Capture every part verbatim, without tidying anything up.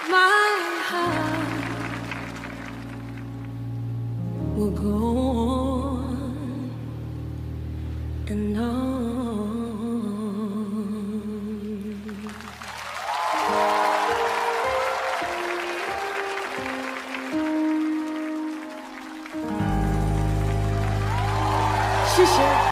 my heart will go on and on. She said,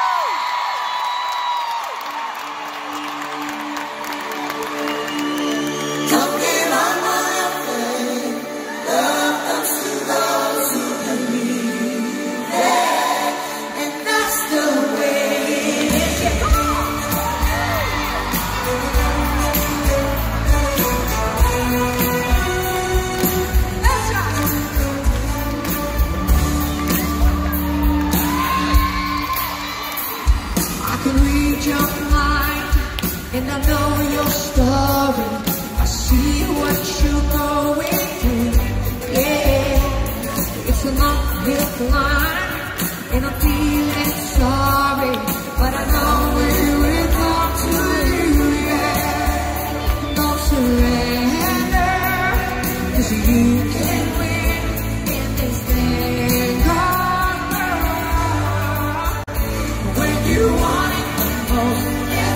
and I know your story. I see what you're going through. Yeah, it's an uphill climb, and I'm feeling sorry, but I know we will come to you. Yeah, don't surrender, 'cause you can win in this thing called love. When you want it the most,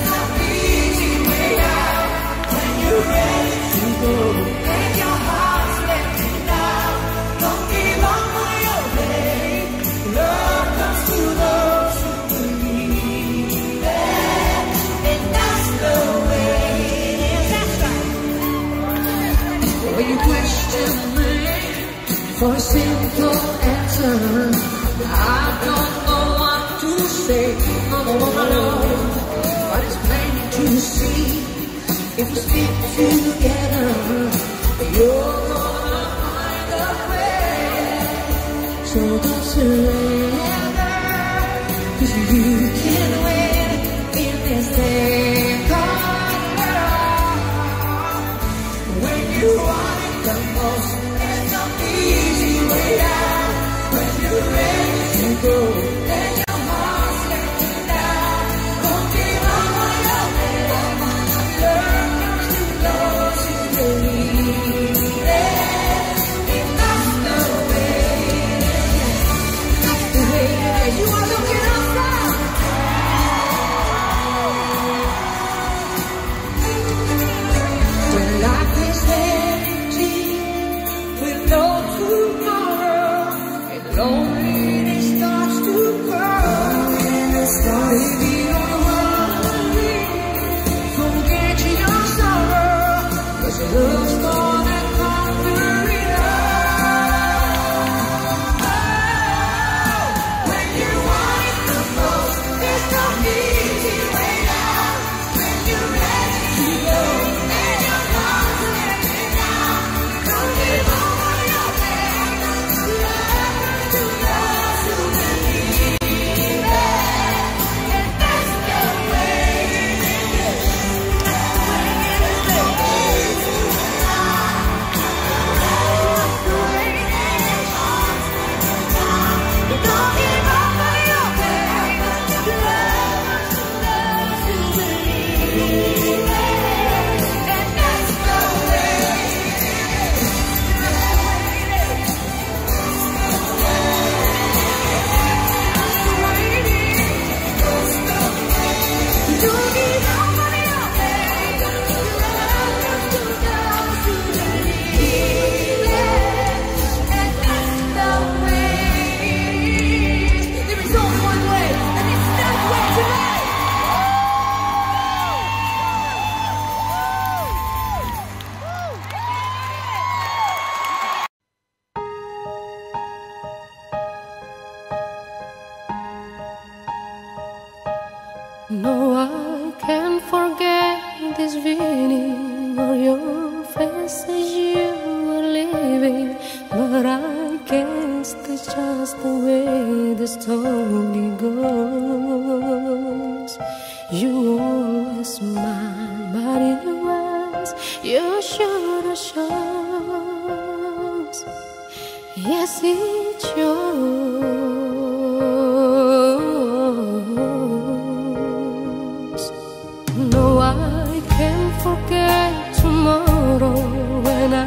and your heart's letting down. Don't give up on your way. Love comes to those who believe it, and that's the way it is. That's right. When you question me for a simple answer, I don't know what to say. No, no, no, no. But it's plain to see. If we stick together, you're gonna find a way. So don't surrender, 'cause you can win in this thing called love. When you want it the most, there's no easy way out. When you're ready to go, then your heart's letting down. Don't give up on your way. Those who believe it, and that's the way it is. That's the way it is. You are looking outside. When life is empty, with no tomorrow, and loneliness starts to grow, if you don't worry, forget your sorrow. Love's gonna conquer it all. Oh, when you want it the most, there's no easy way out. When you're ready to go, and your heart's letting down. Don't give up on your way. Love to those who believe it, and that's the way it is. No, I can't forget this feeling or your face as you were leaving, but I guess that's just the way the story goes. You always smile, but in your eyes you should have shows. Yes, it shows. No, I can't forget tomorrow when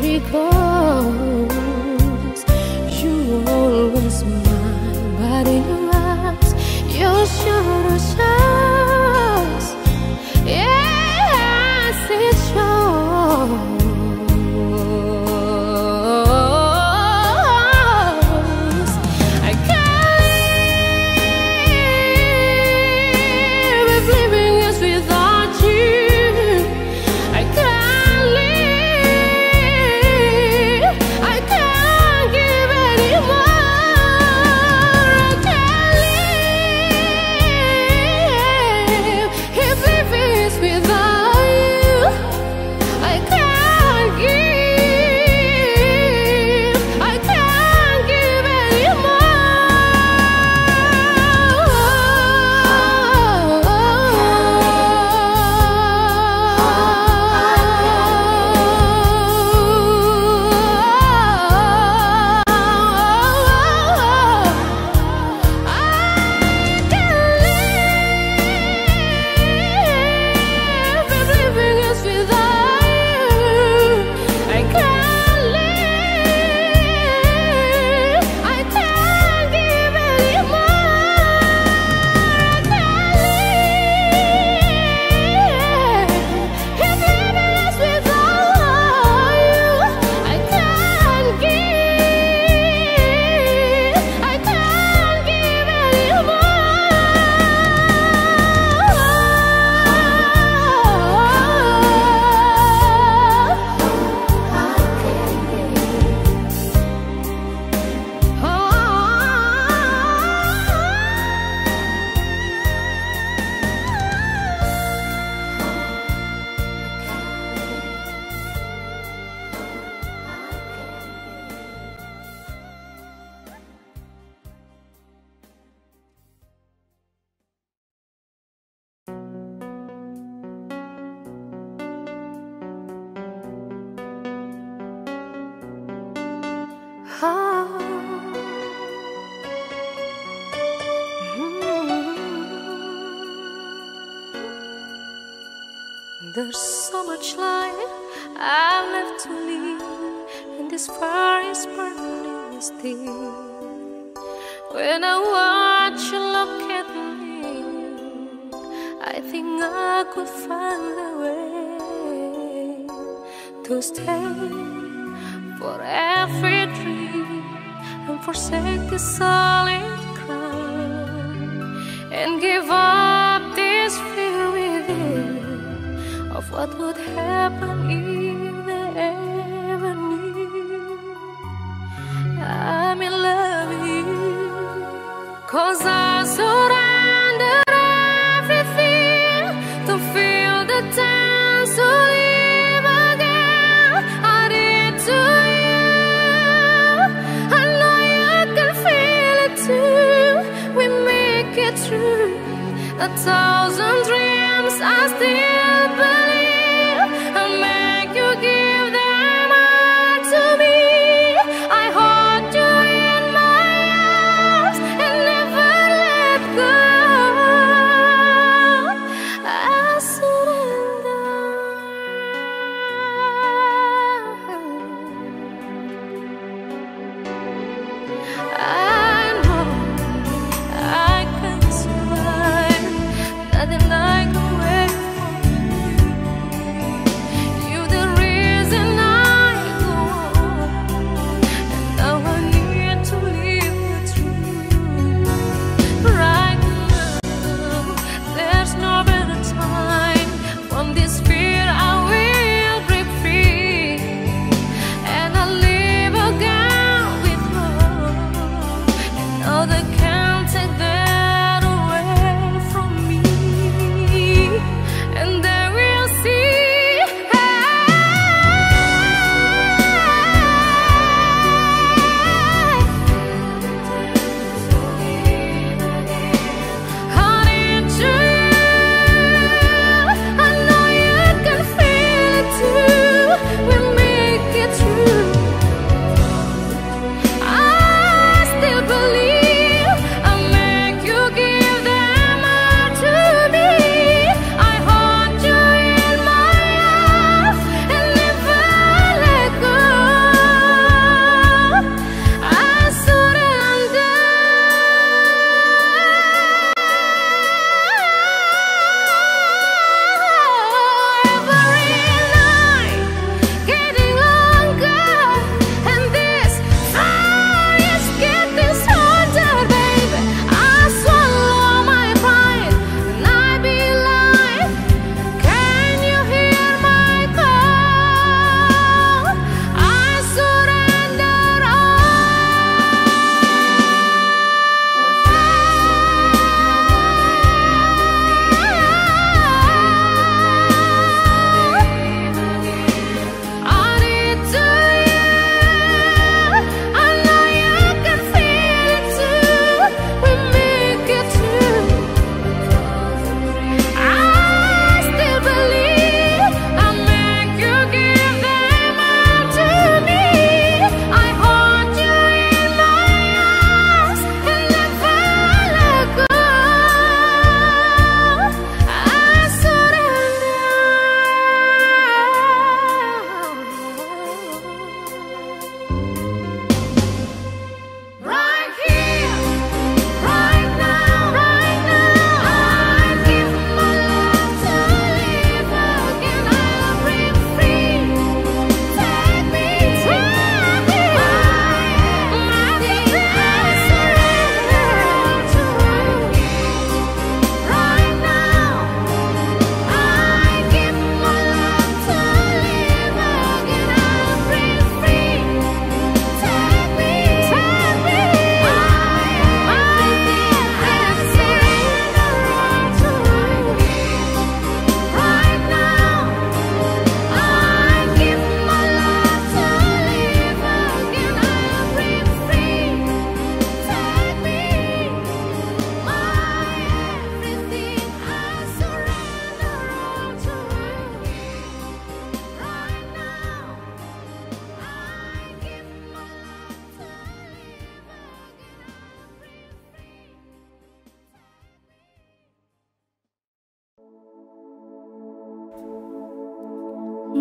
because you always mine, but in your eyes you should shows. Yes, it shows. I can't live if living is without you. I can't live. I can't give anymore. I can't live if living is without you. I can't give. I can't give There's so much light I've left to live, and this fire is burning still. When I watch you look at me, I think I could find a way to stay for every dream and forsake the solid ground and give up this fear within of what would happen if they ever knew I'm in love with you. 'Cause I surrendered everything to feel the chance to live again. I did to you. I know you can feel it too. We make it through a thousand dreams. I still believe I'll make you give them all to me. I hold you in my arms and never let go. I surrender. I know I can survive. Nothing like away from you.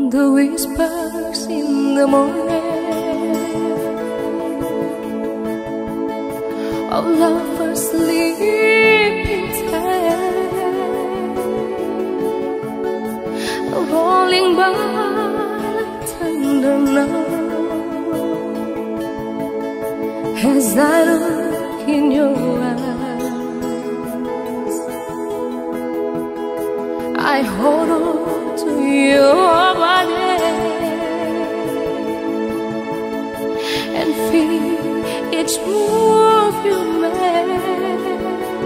the whispers in the morning of lovers sleeping tight, rolling by like tender night, as I look in your eyes, I hold on to your body and feel each move you make.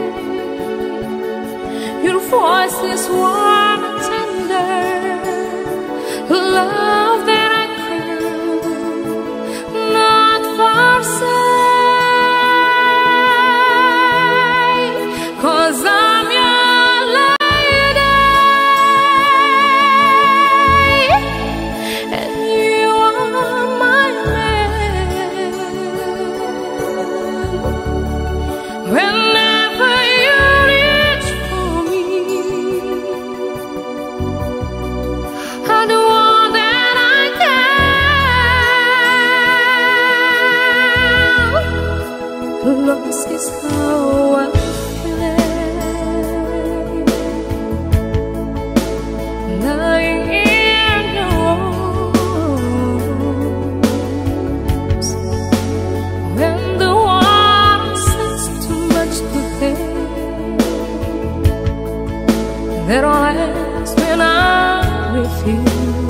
Your voice is warm and tender, love that I could not forsake, 'cause I'm your lady and you are my man. Whenever you reach for me, I'll do all that I can. Lost is how I feel, lying in your arms, when the water says too much to take. That all ends when I'm with you,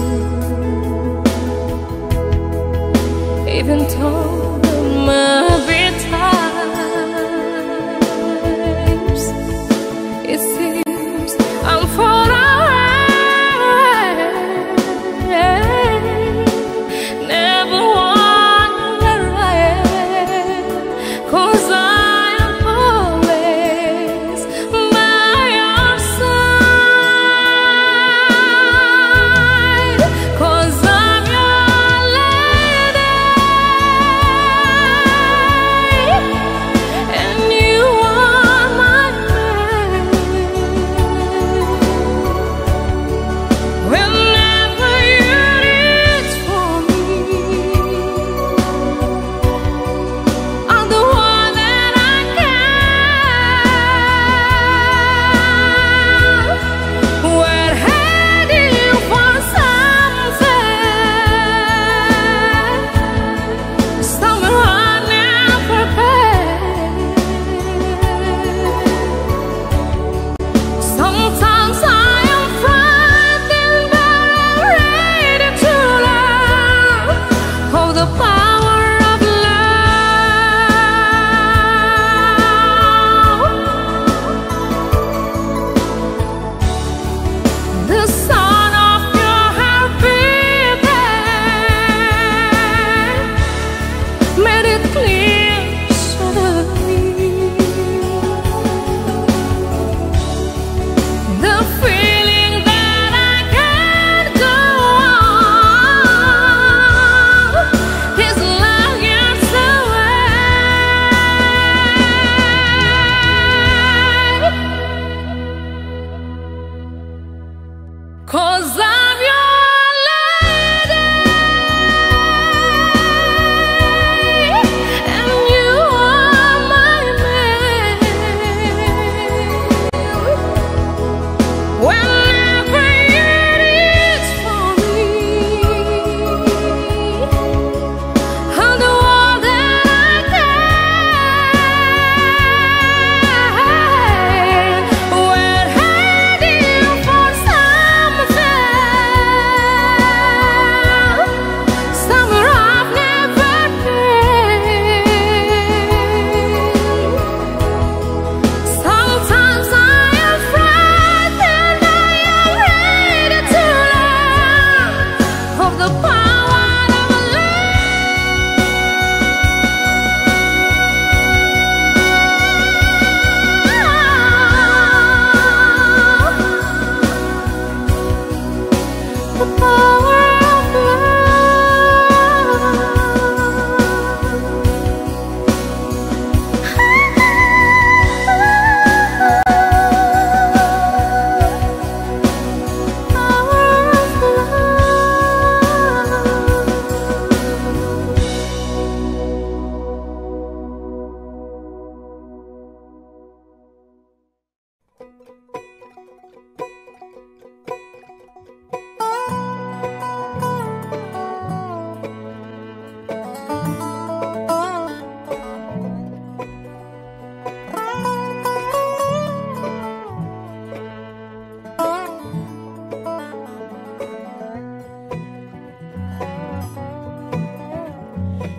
even though there might be times it seems I'm far away. Never wonder I am, 'cause I am always by your side, 'cause I'm your lady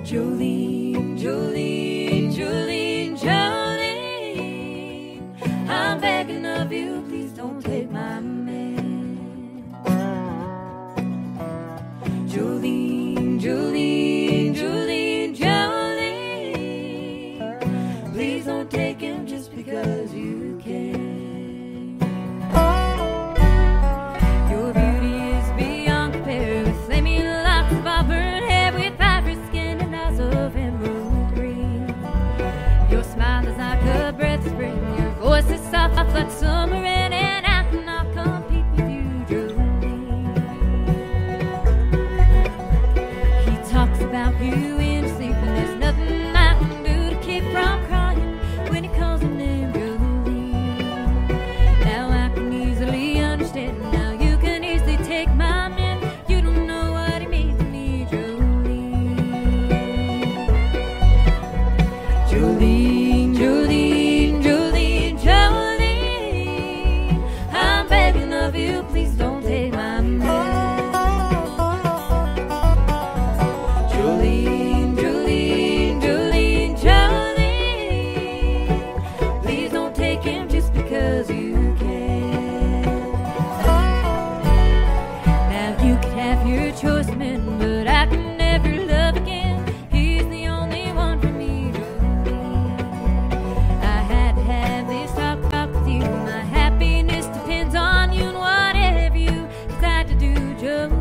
Jolene, Jolene, Jolene, Jolene, I'm begging of you, please don't take my man. Jolene, Jolene, Jolene, Jolene, please don't take him just because you can. Your beauty is beyond compare, with flaming locks of auburn hair, with ivory skin and eyes of emerald green. Your smile is like a breath of spring, your voice is soft like summer rain, and I cannot compete with you, Jolene. He talks about you in his sleep, and there's nothing I can do to keep from crying when he calls your name, Jolene. Now I can easily understand, now you can easily take my man. You don't know what he means to me, Jolene. Jolene, Jolene, Jolene, Jolene, I'm begging of you, please don't take my man. Jolene, Jolene, Jolene, Jolene, please don't take him just because you can. Now you can have your choice of men, but I can never love again. He's the only one for me, Jolene. I had to have this talk about with you. My happiness depends on you and whatever you decide to do, Jolene.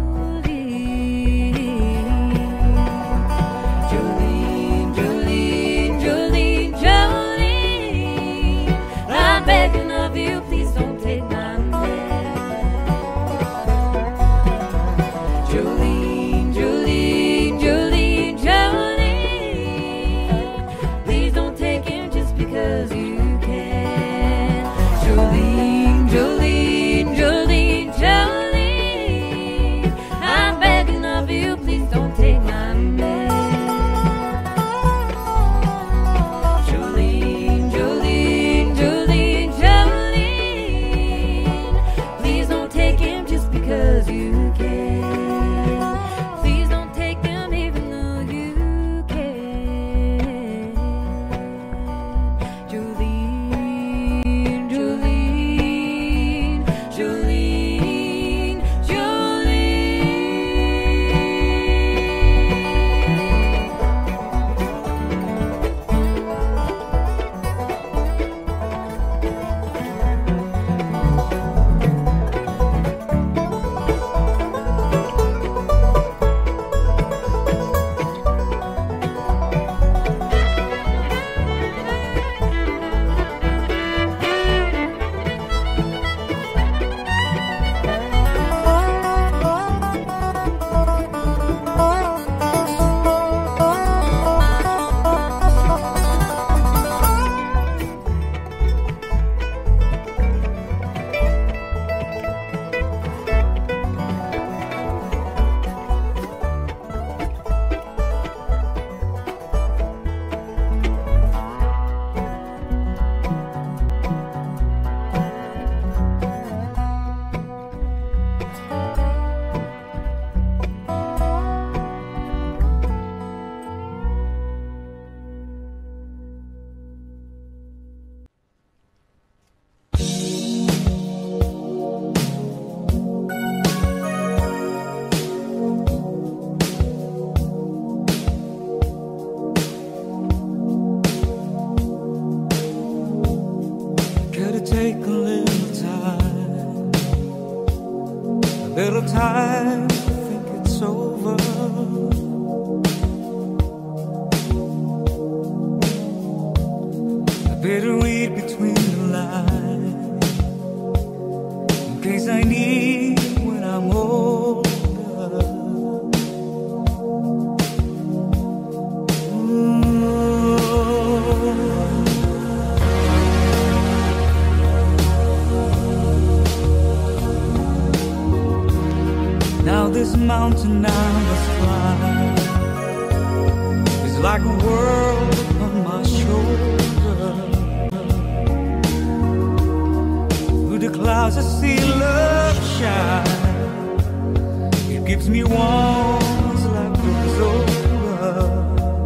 Jolene, Jolene, Jolene, Jolene, I'm begging of you, please don't take my man. Jolene, Jolene, Jolene, Jolene, please don't take him just because you can. Jolene, Jolene, Jolene, Jolene, I'm begging of you, please don't take my man. Jolene, Jolene, Jolene, Jolene, please don't take him just because you can. Please don't take him even though you can. Jolene, Jolene, Jolene, Could it take a little time, a little time to think it's over? A bitter weed between the lines, in case I need it when I'm older. Now this mountain I must climb is like a world upon my shoulder. Through the clouds I see love shine. It gives me warmth like it was over.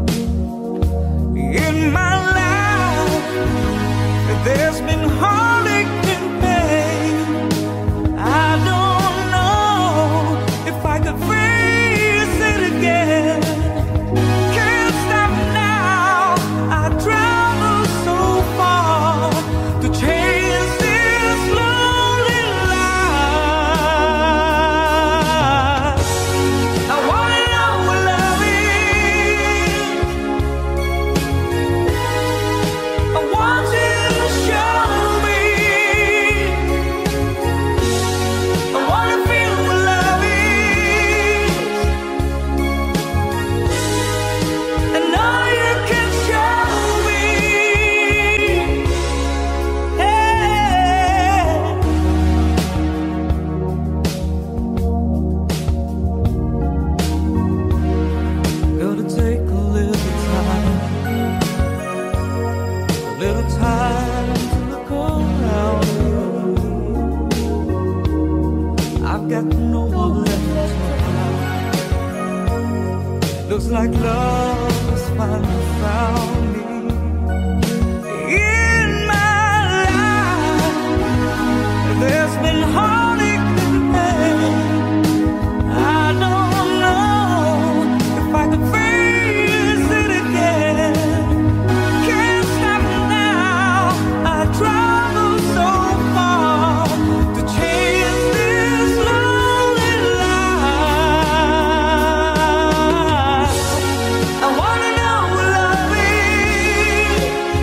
finally found me. In my life, there's been heartache and pain. I don't know if I could face it again. Can't stop now. I traveled so far to chase this lonely life. I wanna know what love is.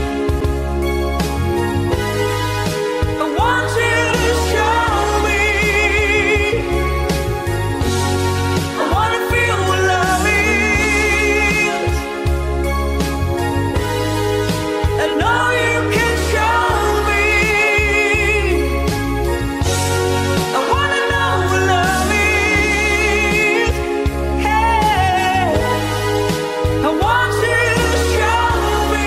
I want you to show me. I wanna feel what love is. I know you can show me. I wanna know what love is. Hey, I want you to show me.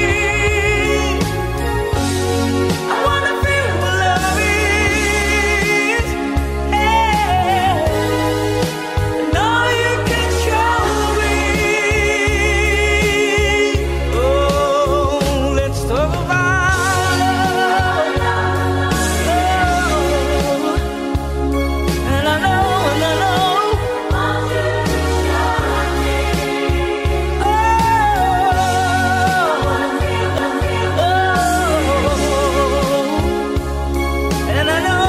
I wanna feel what love is. Hey, I know you can show me. Oh, let's talk about love. And I know, and I know. Oh, and I know.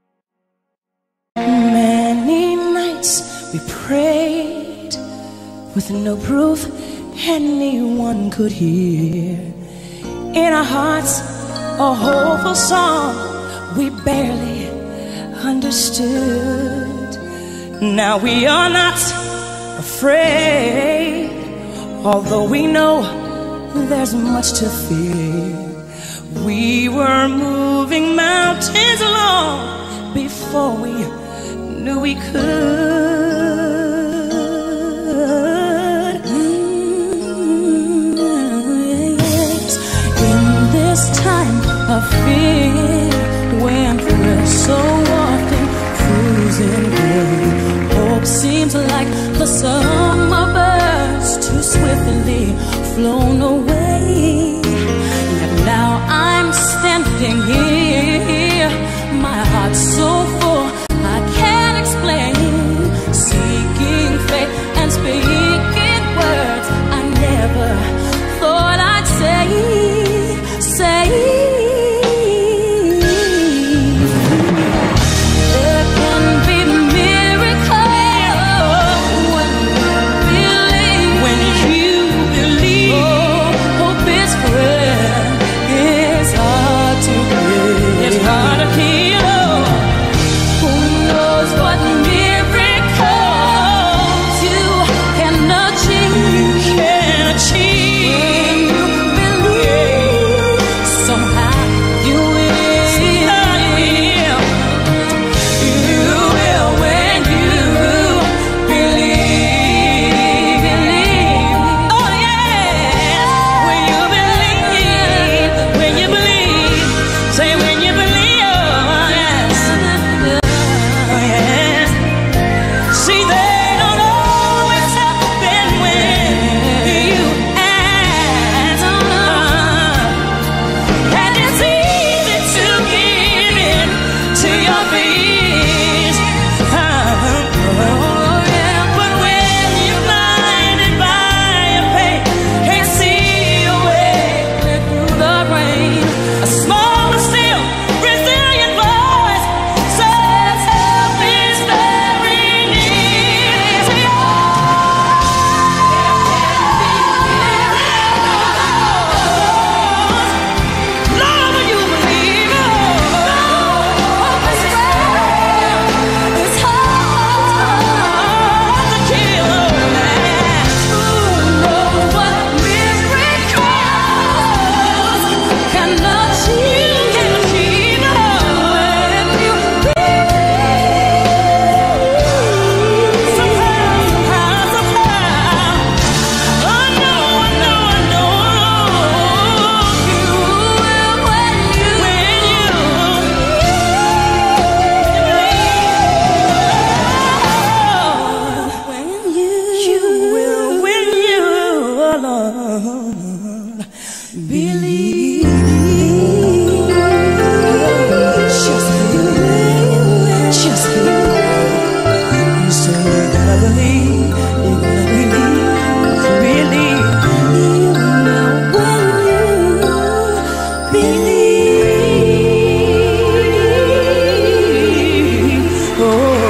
We prayed with no proof anyone could hear. In our hearts, a hopeful song we barely understood. Now we are not afraid, although we know there's much to fear. We were moving mountains long before we knew we could. Mm, yes. In this time of fear, when we're so often cruising through, hope seems like the summer birds too swiftly flown away. And now I'm standing here, my heart's so full I can't explain, seeking faith and speaking words I never thought I'd say, say. There can be miracles when you believe, when you believe. Oh, hope is frail, it's hard to breathe, it's hard to heal. Who knows what miracles you can achieve, can achieve. When you believe, somehow you will. You will when you believe, believe. Oh yeah, when you believe, when you believe, say when you believe. Oh yes, oh yes. See, they don't always happen when you ask. And it's easy to give in to your fears. Oh yeah, but when you're blinded by your pain, can't see your way through the rain, a small but still resilient voice says help is very near. Say, oh, Lord, will you believe? Oh, hope is frail, it's hard to kill. Who knows what miracles can achieve, can achieve when you believe. Somehow, somehow, somehow. I know, I know, I know. You will when you, when you when you, you will when you alone believe. Just believe, just believe. You say you gotta believe, you gotta believe, believe. You know when you believe. Oh.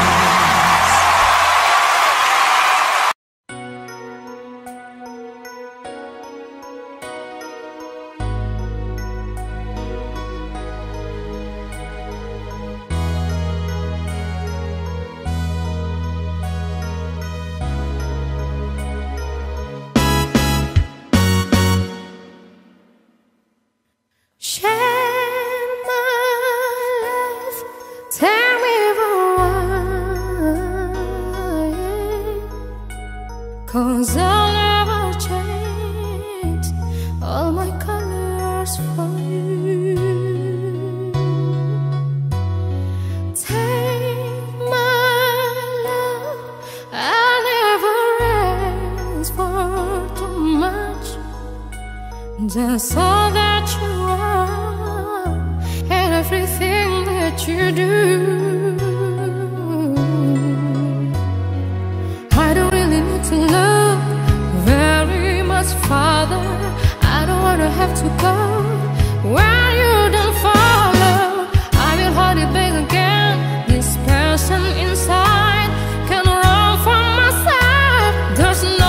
Share my life, tell me why, 'cause I'll never change all my colors for you. Take my love, I'll never ask for too much, just all that you are and everything that you do. I don't really need to look very much farther. I don't wanna have to go where you don't follow. I will hold it back again. This person inside can run from my side. There's no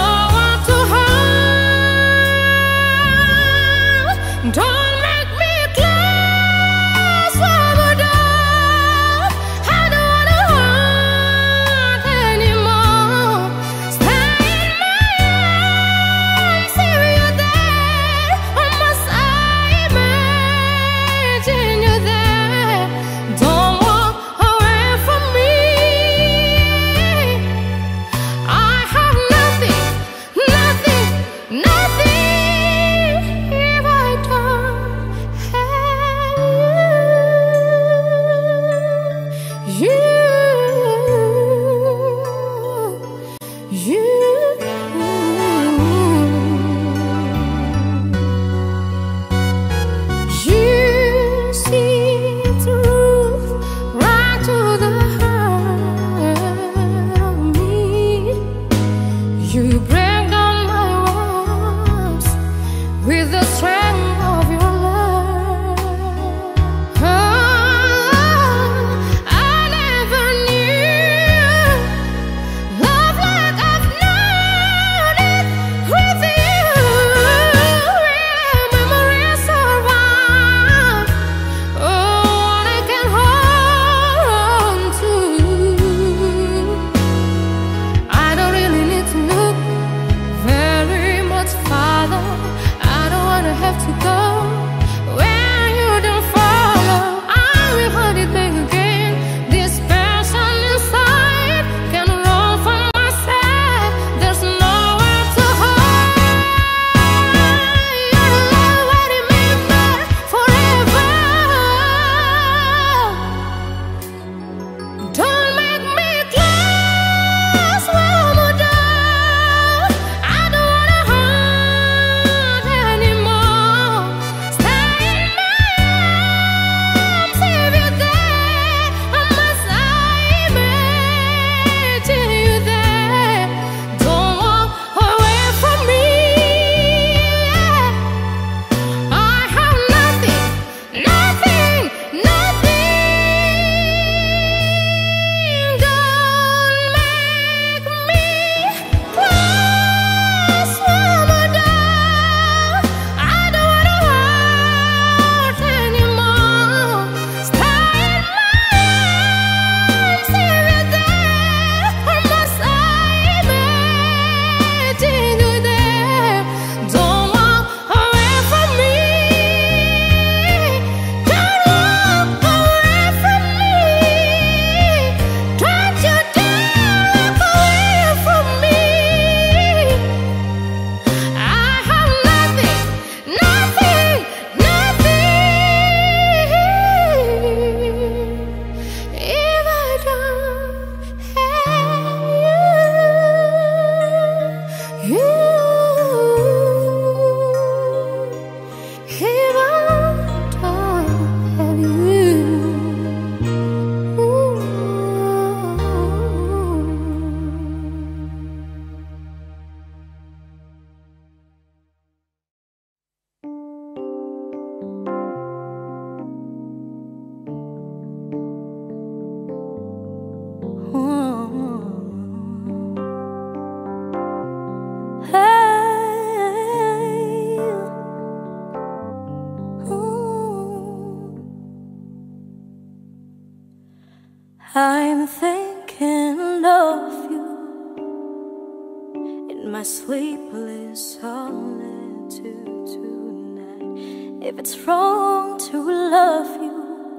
simply solitude tonight. If it's wrong to love you,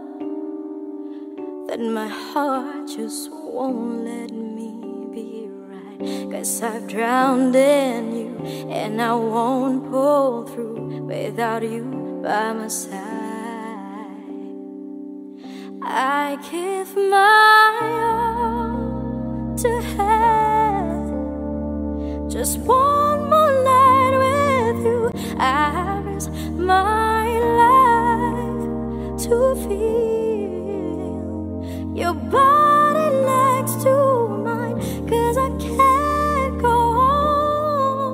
then my heart just won't let me be right. 'Cause I've drowned in you, and I won't pull through without you by my side. I give my all to have just one more night with you. I risk my life to feel your body next to mine. 'Cause I can't go on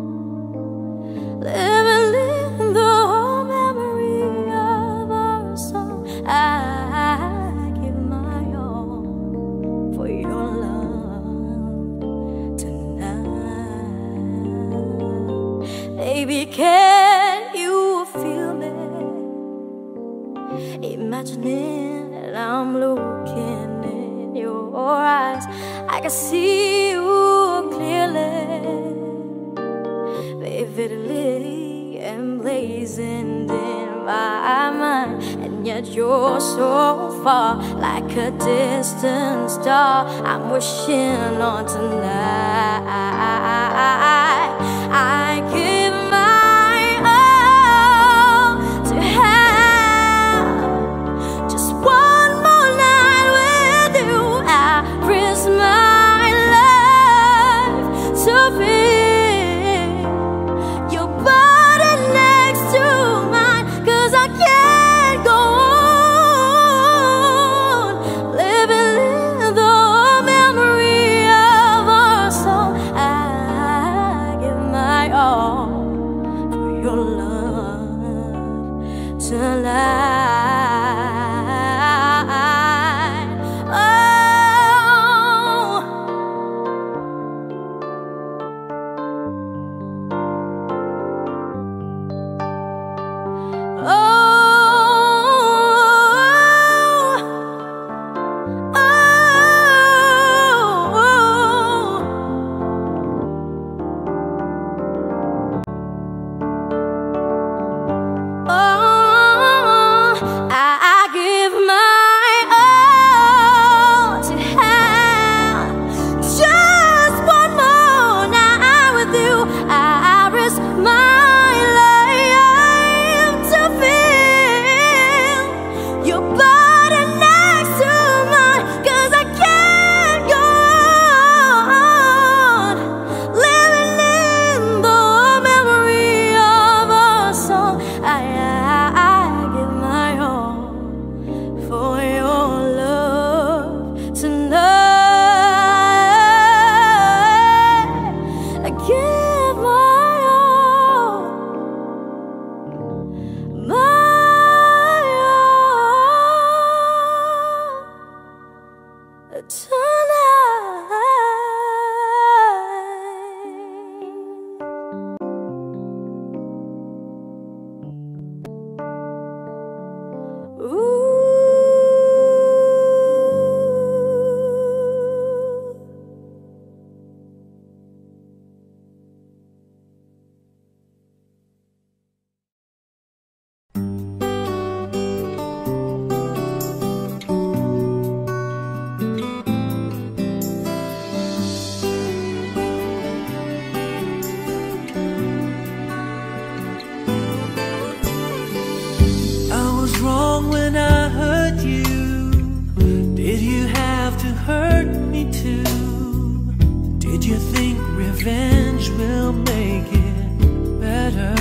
living in the memory of our song. I give my all for your love tonight. Baby, can you feel me? Imagining that I'm looking in your eyes, I can see you clearly, vividly emblazoned in my mind. And yet you're so far, like a distant star I'm wishing on tonight. I give my all to have just one more night with you. I risk my life to feel your body next to mine. 'Cause I can't go on living in the memory of our song. I give my all for your love tonight. Oh, revenge will make it better.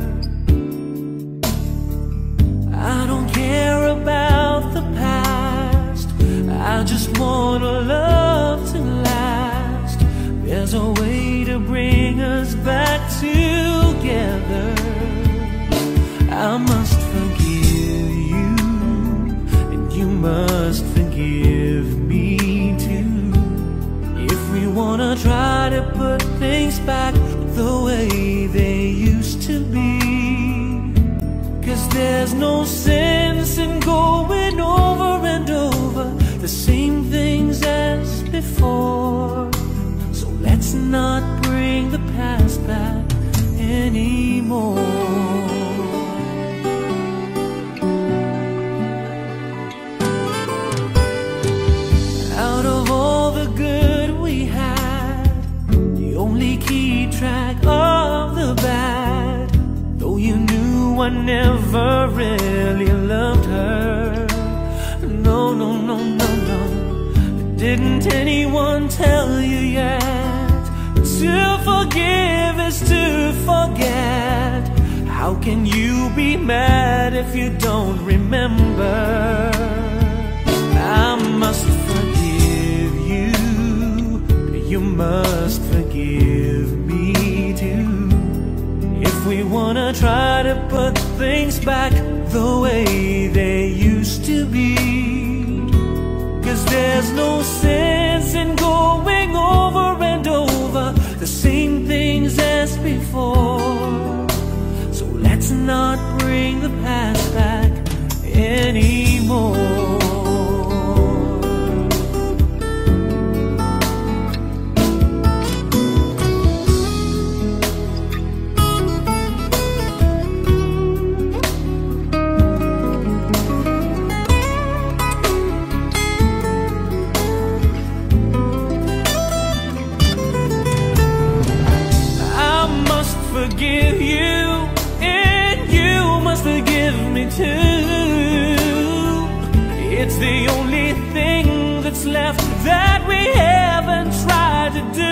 I don't care about the past, I just want a love to last. There's a way to bring us back together. I must forgive you, and you must forgive me too, if we wanna try to put things back the way they used to be. 'Cause there's no sense in going over and over the same things as before. So let's not bring the past back. I never really loved her. No, no, no, no, no. Didn't anyone tell you yet? To forgive is to forget. How can you be mad if you don't remember? I must forgive you. You must forgive me too. If we wanna try to put things back the way they used to be. 'Cause there's no sense in going over and over the same things as before. So let's not bring the past back anymore. Forgive you, and you must forgive me too. It's the only thing that's left that we haven't tried to do.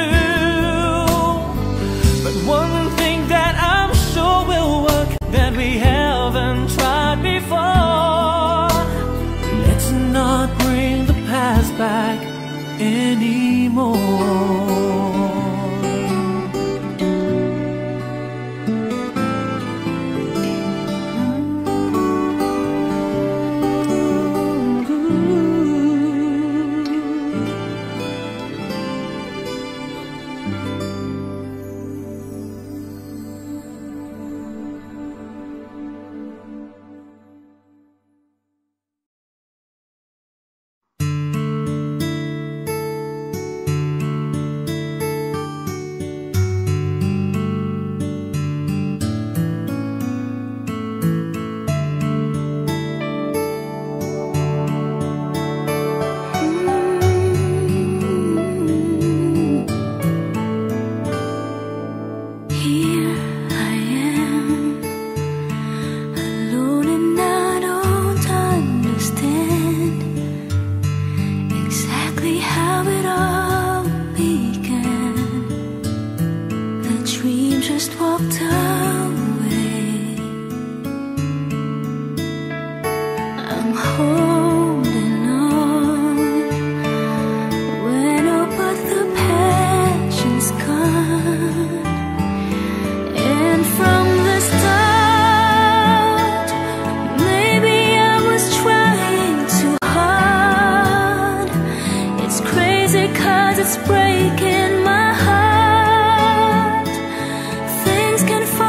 But one thing that I'm sure will work that we haven't tried before. Let's not bring the past back anymore. It's breaking my heart. Things can fall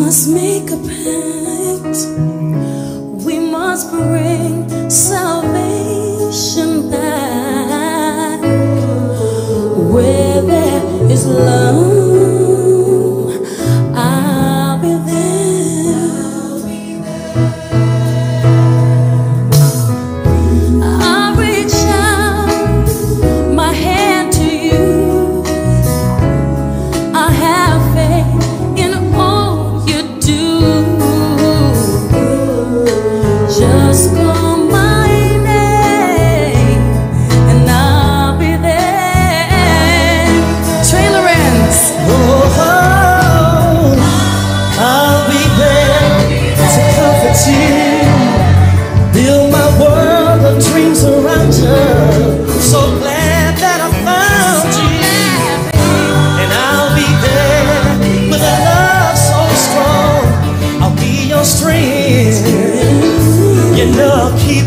must make a pact. We must bring salvation back. Where there is love, I'll be there. I'll reach out my hand to you. I have faith in all you do. Just call my name and I'll be there. Trailer ends. Oh, I'll be there to comfort you. Build my world of dreams around you. So glad that I found you. And I'll be there with a love so strong. I'll be your strength. You know I'll keep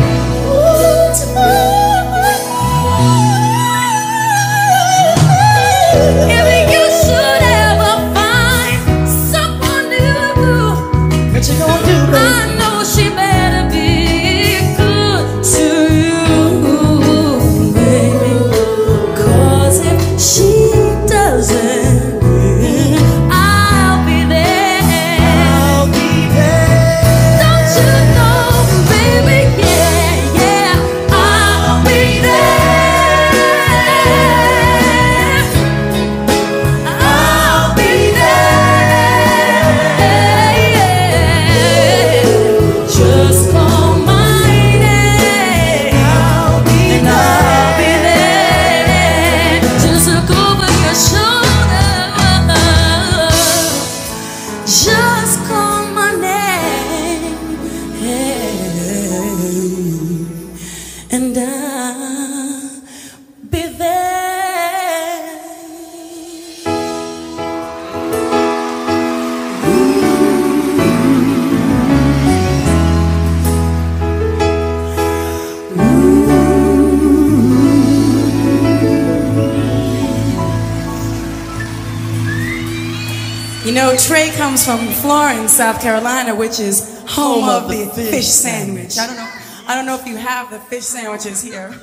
If you should ever find someone new, what you gonna do, I baby? know she better be good to you, baby. 'Cause if she doesn't, I'll be there. I'll be there. Don't you know, baby? Yeah, yeah, I'll be there. I'll be there. Just call my name I'll be and I'll be there. Just look over your shoulder. Just call my name and I'll be there. You know, Trey comes from Florence, South Carolina, which is home, of, the, fish, sandwich. I don't know. I don't know if you have the fish sandwiches here.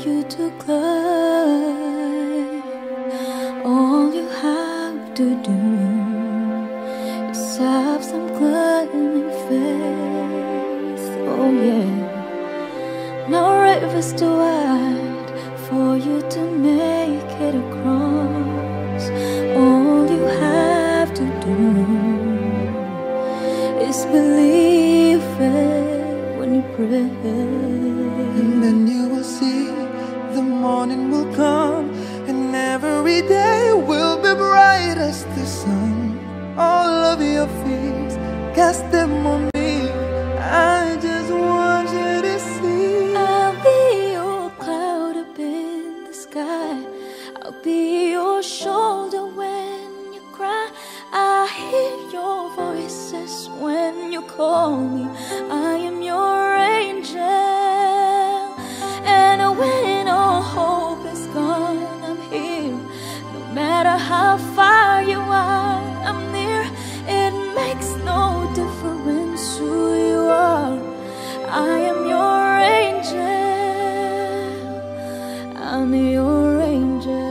you to climb. All you have to do is have some climbing faith. Oh yeah. No rivers too wide for you to make it across. All you have to do is believe it when you pray. And then you will see the morning will come, and every day will be bright as the sun. All of your fears, cast them on me. I just want you to see. I'll be your cloud up in the sky. I'll be your shoulder when you cry. I hear your voices when you call me. I am your angel. And when all hope is gone, I'm here. No matter how far you are, I'm near. It makes no difference who you are. I am your angel. I'm your angel.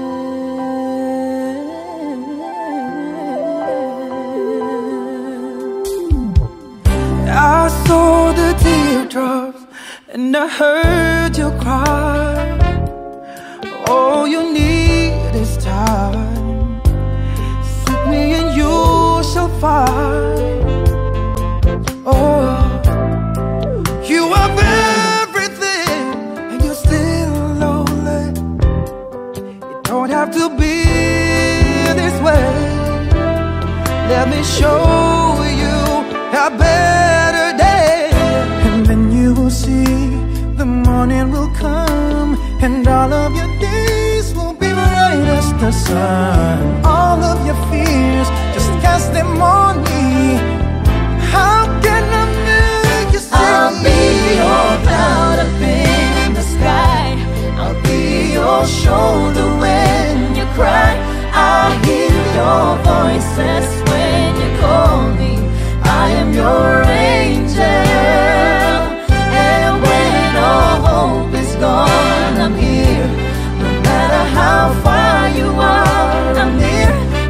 I saw the teardrops and I heard you cry. All you need is time. Seek me and you shall find. Oh, you have everything and you're still lonely. You don't have to be this way. Let me show you a better day. And then you will see the morning will come, and all of your days will be bright as the sun. All of your fears, just cast them on me. How can I make you see? I'll be your cloud up in the sky. I'll be your shoulder when you cry. I hear your voices when you call me. I am your angel. And when all hope is gone, I'm here. No matter how far you are, I'm near.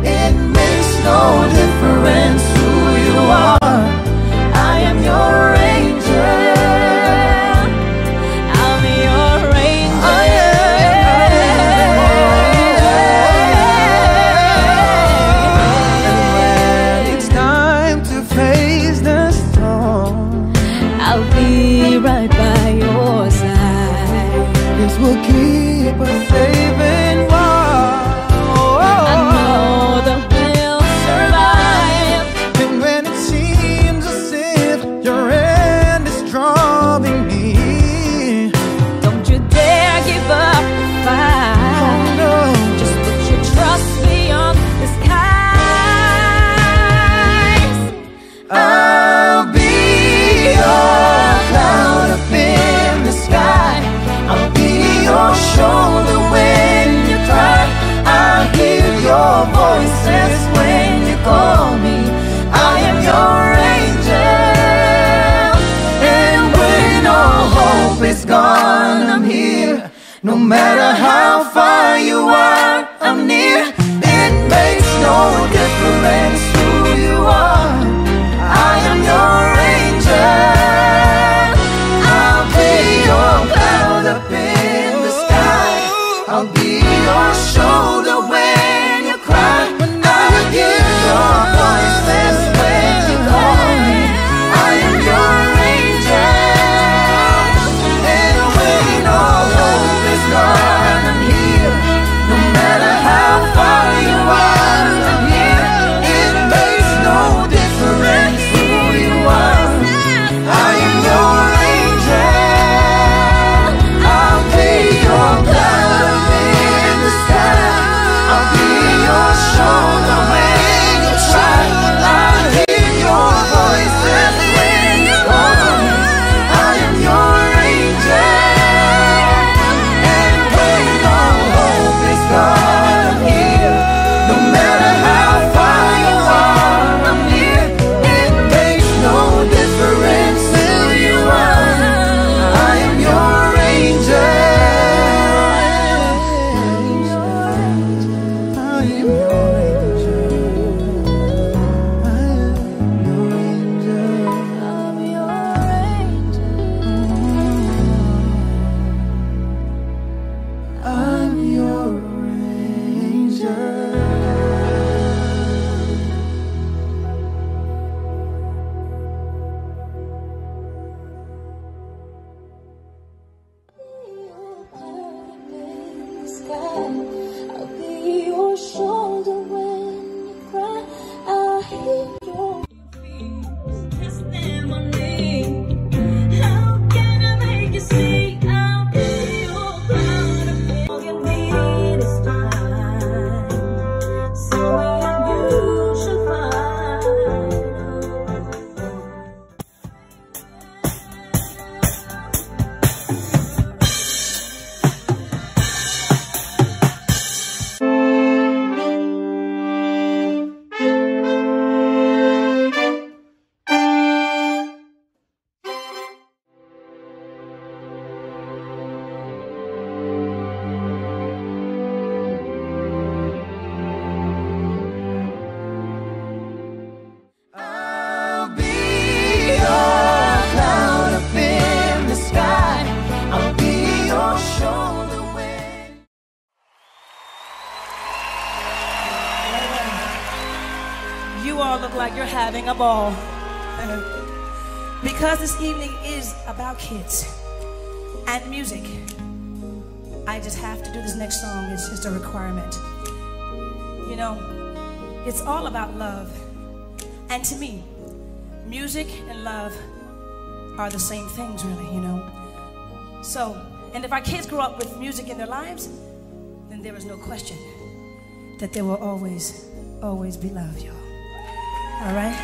You all look like you're having a ball. Because this evening is about kids and music, I just have to do this next song. It's just a requirement. You know, it's all about love. And to me, music and love are the same things, really, you know. So, and if our kids grow up with music in their lives, then there is no question that there will always, always be love, y'all. All right?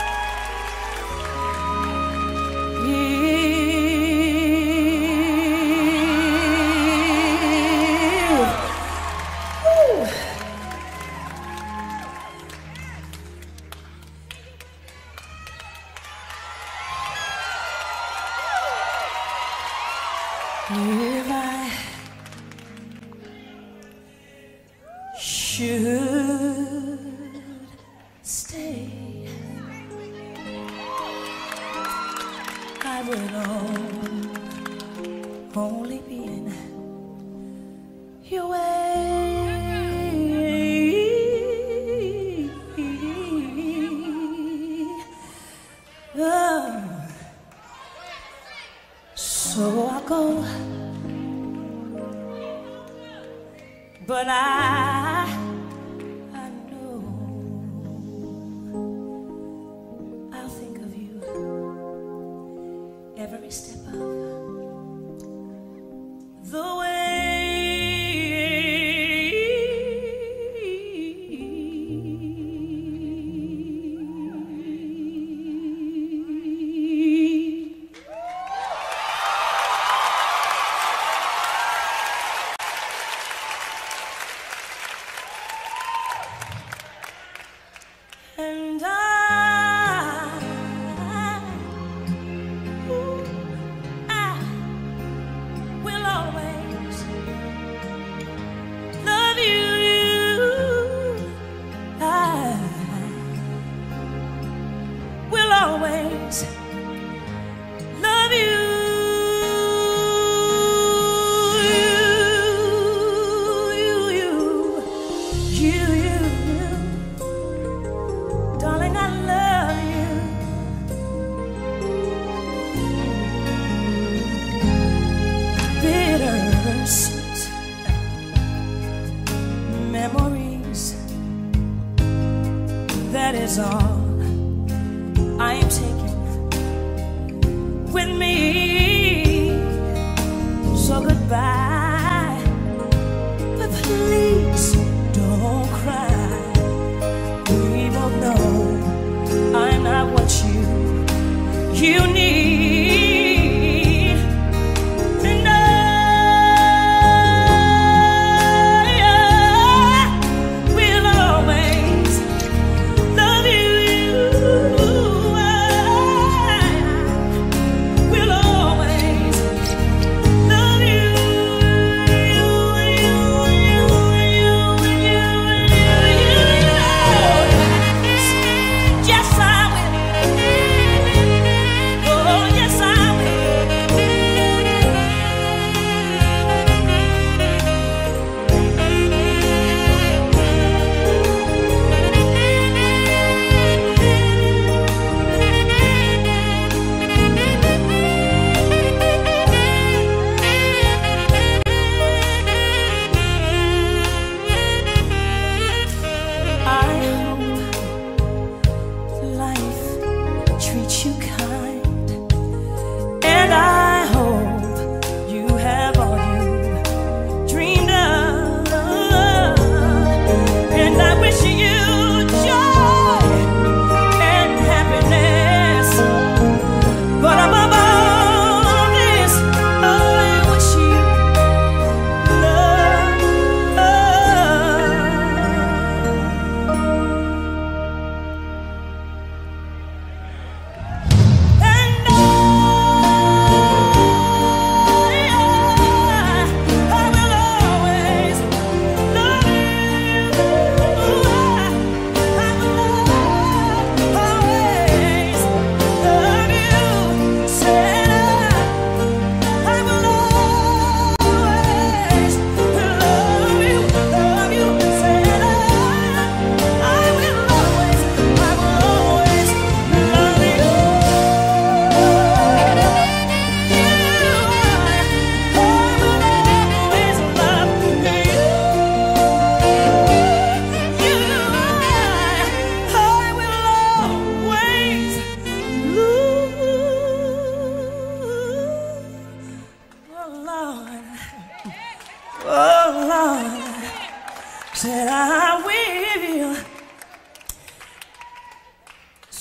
If I should stay, I would only be in your way. Oh. So I'll go, but I, I know I'll think of you every step of the way. And I, ooh, I will always love you. I will always love you. Darling, I love you. Bittersweet memories, that is all I am taking with me. So goodbye, but please don't cry. We both know I'm not what you you need, and I, I will always love you. I will always love you. You, you, you, you, you, you, you. Yes, I will. Oh,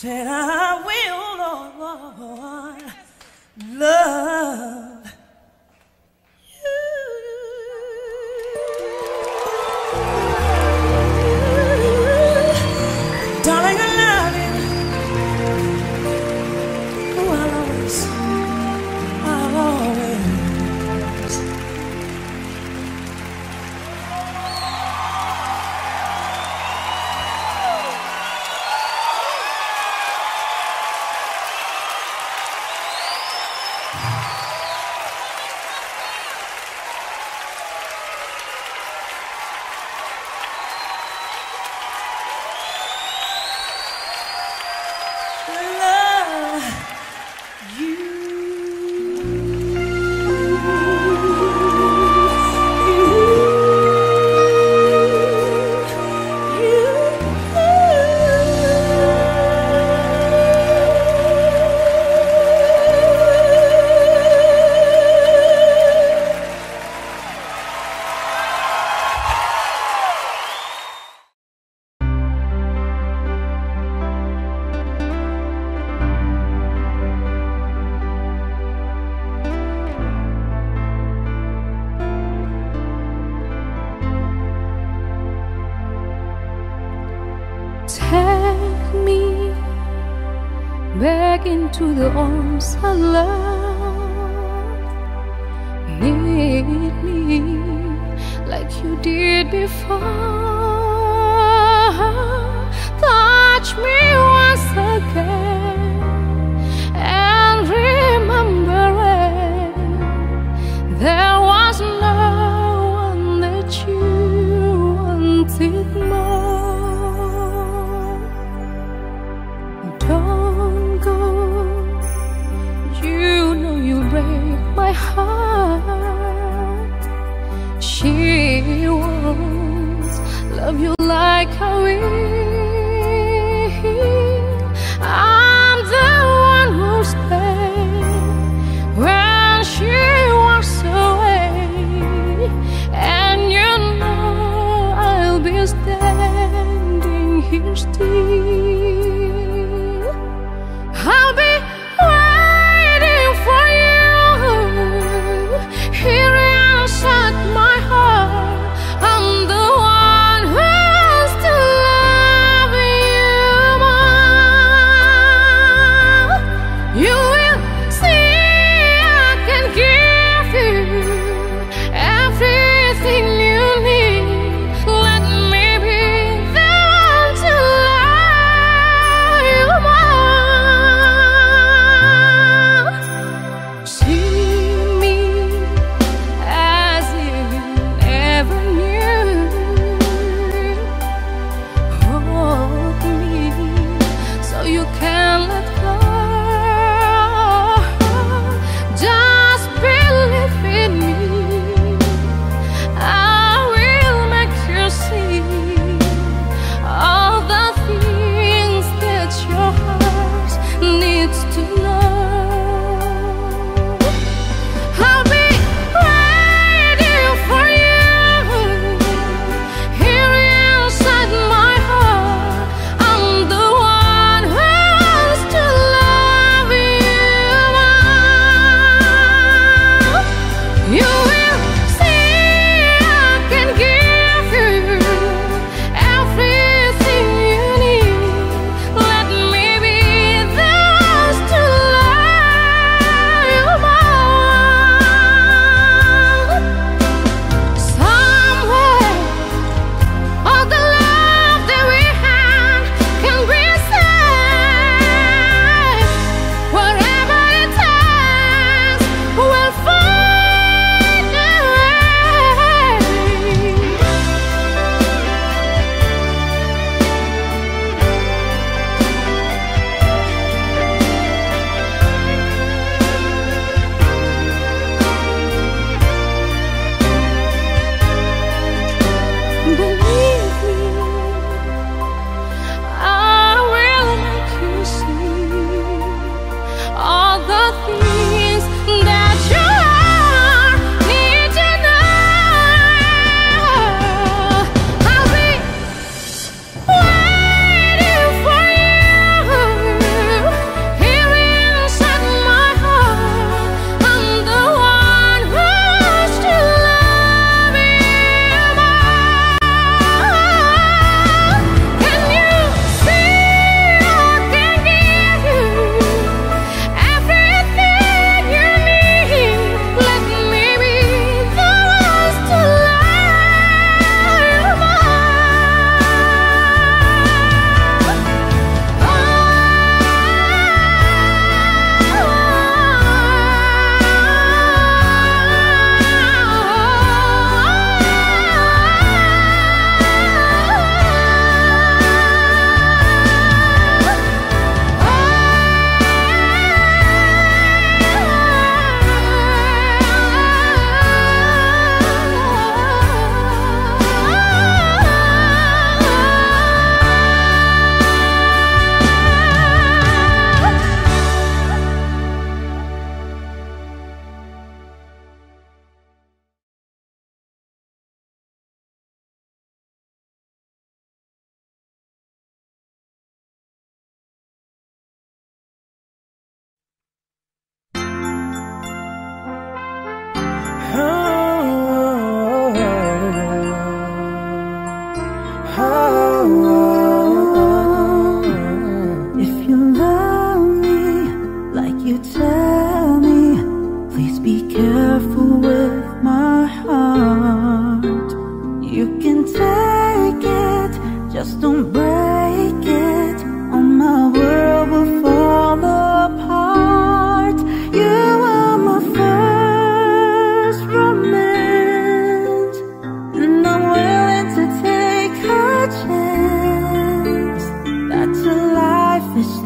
said I will, Lord, love you. Darling, I love you. Oh, I'll always, I'll always. Take me back into the arms of love. Need me like you did before. Touch me once again and remember it. There was no one that you wanted more. Don't go, you know you break my heart. She won't love you like I will.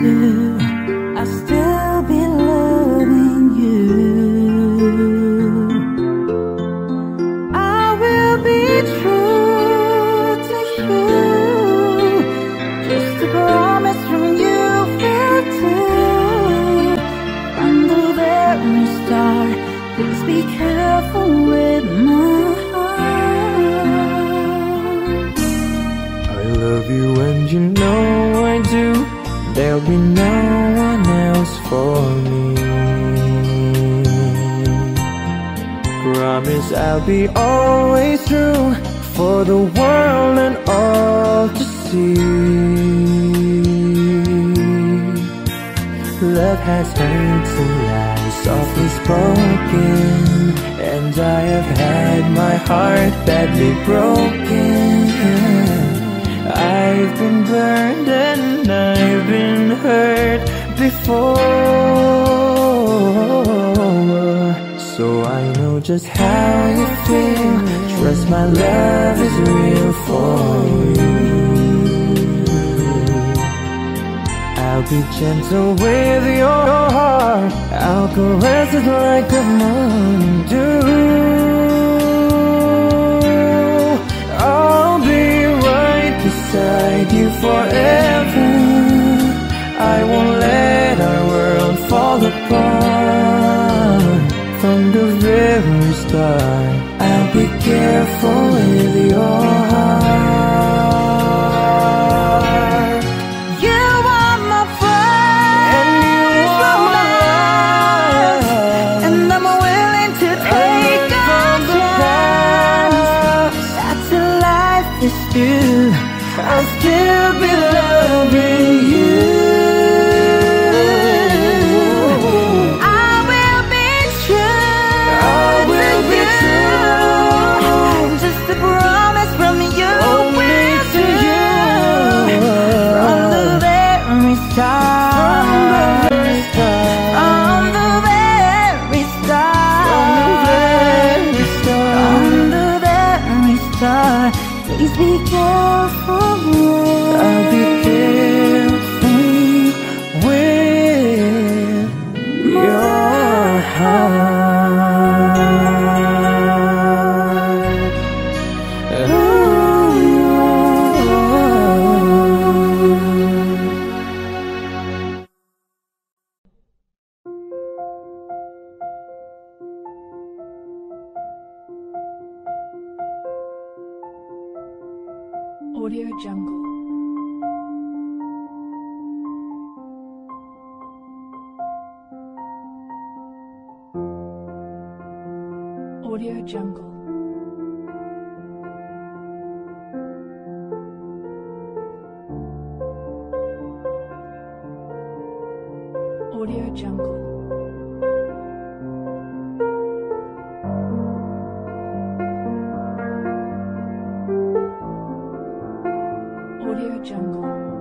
to, I'll still be loving you. I will be true to you, just a promise from you feel too. From the very start, please be careful with my heart. I love you and you know I do. There'll be no one else for me. Promise I'll be always true for the world and all to see. Love has heard some lies softly spoken, and I have had my heart badly broken. I've been burned and I've been hurt before, so I know just how you feel. Trust my love is real for you. I'll be gentle with your heart, I'll caress it like the morning dew. I'll be right beside you forever. I won't let our world fall apart. From the very start, I'll be careful with your heart. You are my friend, And you are my life, and I'm willing to take a chance. That's a life is due, I'll still be loving you. I will be true, I will be to you. Just a promise from you, Only to you. from the very start. From the very start. From the very start. From the very start. From the very start. Please be careful. I'll be careful with your heart. Ooh. Audio Jungle. Audio Jungle. Audio Jungle. Audio Jungle.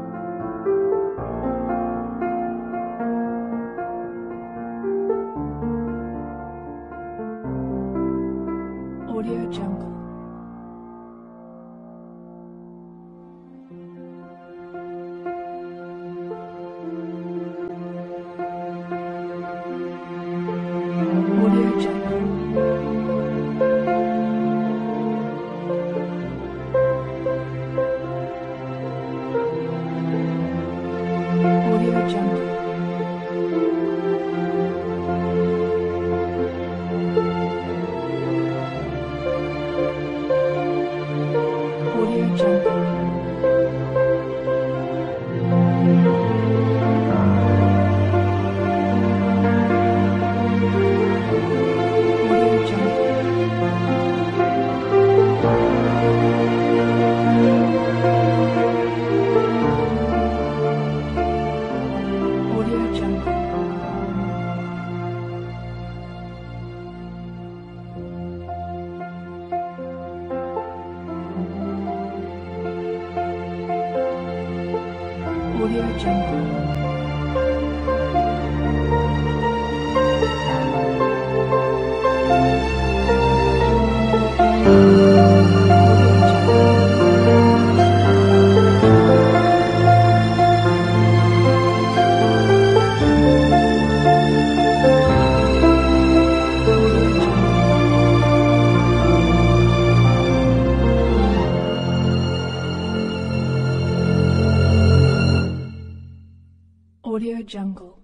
Audio Jungle. Audio Jungle. Audio Jungle. Audio Jungle. Audio Jungle. Audio Jungle. Audio Jungle. Audio Audio Jungle.